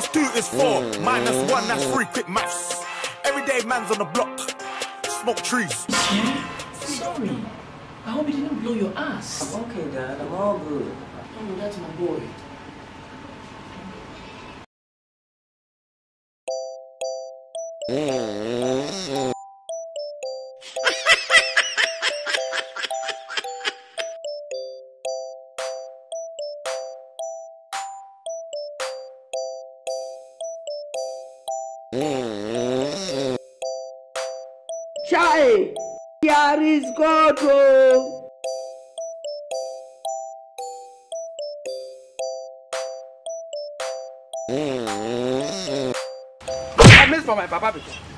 +2 is 4, -1, that's 3, quick maths. Everyday man's on the block, smoke trees. Yeah? Sorry. I hope you didn't blow your ass. I'm okay, Dad. I'm all good. Oh, that's my boy. Chai, here is God. I miss for my papa.